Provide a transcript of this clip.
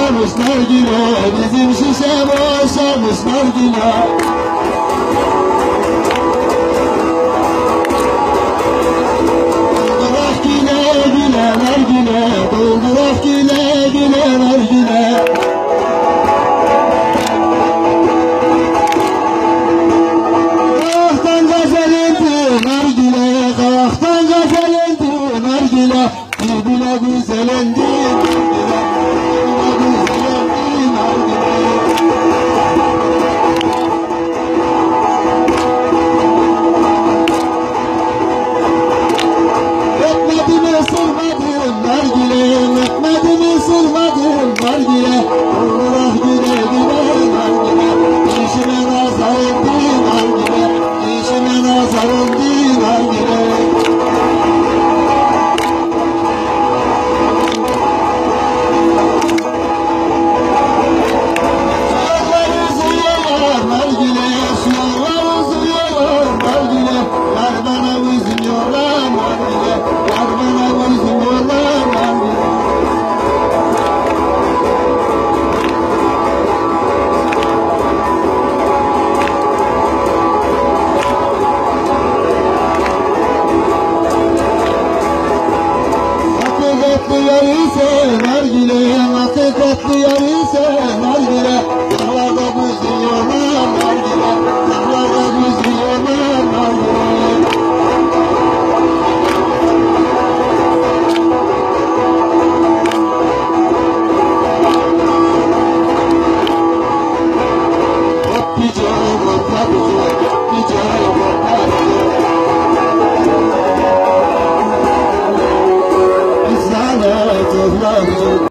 boşamış nargile, bizim şişe boşamış nargile. Doldurak güle güle nargile, doldurak güle güle nargile. Kavaktan gazel indi nargile, kavaktan gazel indi nargile. Bile güzelendi nargile, bile güzelendi nargile. Ekmedimi sırmadım nargile, ekmedimi sırmadım nargile. Doldurak güle güle nargile, işime nazar etti nargile, işime nazar etti nargile. Nargile, hakikatli yarıysa nargile. Dağlarda büzüyorlar nargile, dağlarda büzüyorlar nargile. Hop bir canım, hop bir canım, hop bir canım.